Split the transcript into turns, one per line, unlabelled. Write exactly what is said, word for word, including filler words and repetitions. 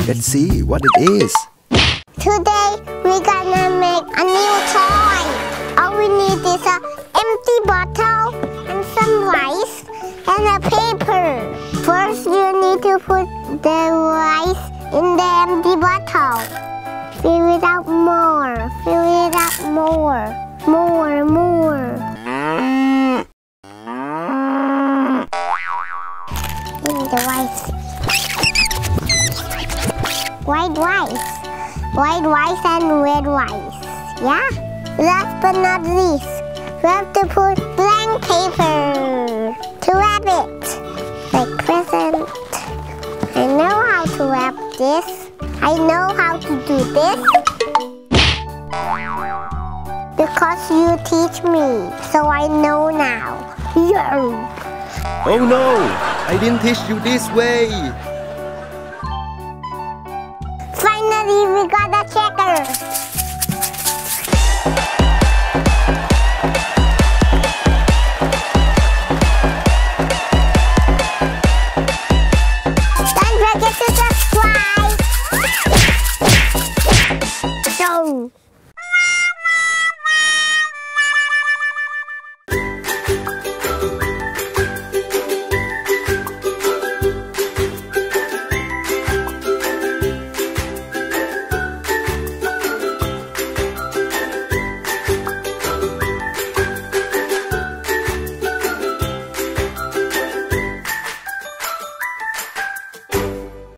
Let's see what it is.
Today we're gonna make a new toy. All we need is an empty bottle and some rice and a paper. First you need to put the rice in the empty bottle. Fill it up more. Fill it up more. More, more. In the rice. White rice. White rice and red rice. Yeah? Last but not least, we have to put blank paper to wrap it. Like present. I know how to wrap this. I know how to do this. Because you teach me, so I know now. Yo!
Oh no! I didn't teach you this way!
Finally, we got a checker!